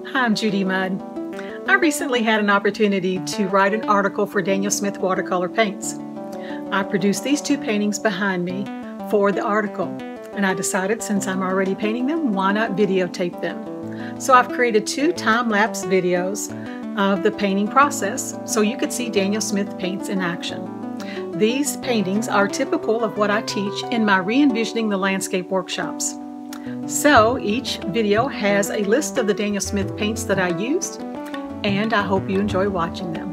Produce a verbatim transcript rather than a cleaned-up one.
Hi, I'm Judy Mudd. I recently had an opportunity to write an article for Daniel Smith Watercolor Paints. I produced these two paintings behind me for the article, and I decided since I'm already painting them, why not videotape them? So I've created two time-lapse videos of the painting process so you could see Daniel Smith paints in action. These paintings are typical of what I teach in my Re-Envisioning the Landscape workshops. So each video has a list of the Daniel Smith paints that I used, and I hope you enjoy watching them.